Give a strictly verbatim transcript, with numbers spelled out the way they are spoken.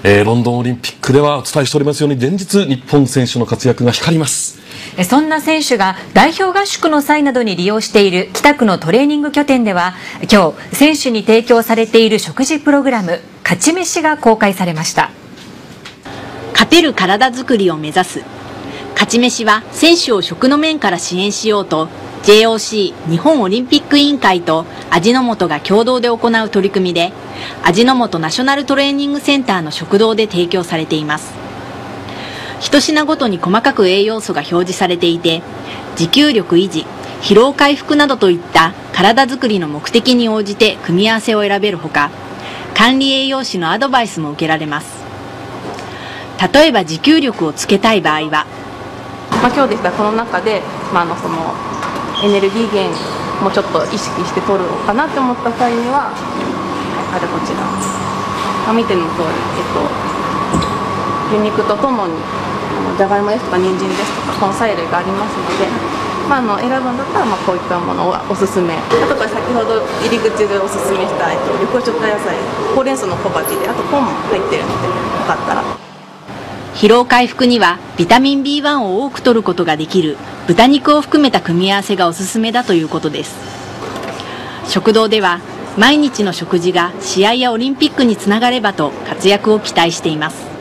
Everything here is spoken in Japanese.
えー、ロンドンオリンピックではお伝えしておりますように連日日本選手の活躍が光ります。 そんな選手が代表合宿の際などに利用している北区のトレーニング拠点では今日選手に提供されている食事プログラム勝ち飯が公開されました。 勝てる体づくりを目指す勝ち飯は選手を食の面から支援しようと ジェイオーシー 日本オリンピック委員会と味の素が共同で行う取り組みで味の素ナショナルトレーニングセンターの食堂で提供されています。一品ごとに細かく栄養素が表示されていて持久力維持、疲労回復などといった体づくりの目的に応じて組み合わせを選べるほか管理栄養士のアドバイスも受けられます。例えば持久力をつけたい場合は、 まあ、今日でしたらこの中で、まあ、あのそのエネルギー源もちょっと意識して取るのかなって思った際にはあれこちら、まあ、見ての通り、えっと、牛肉とともにじゃがいもですとか人参ですとか根菜類がありますので、まあ、あの選ぶんだったらまあこういったものがおすすめ。あとこれ先ほど入り口でおすすめした、えっと、緑黄色野菜ほうれん草の小鉢であとコーンも入ってるのでよかったら。 疲労回復にはビタミン ビーワン を多く摂ることができる豚肉を含めた組み合わせがおすすめだということです。食堂では毎日の食事が試合やオリンピックにつながればと活躍を期待しています。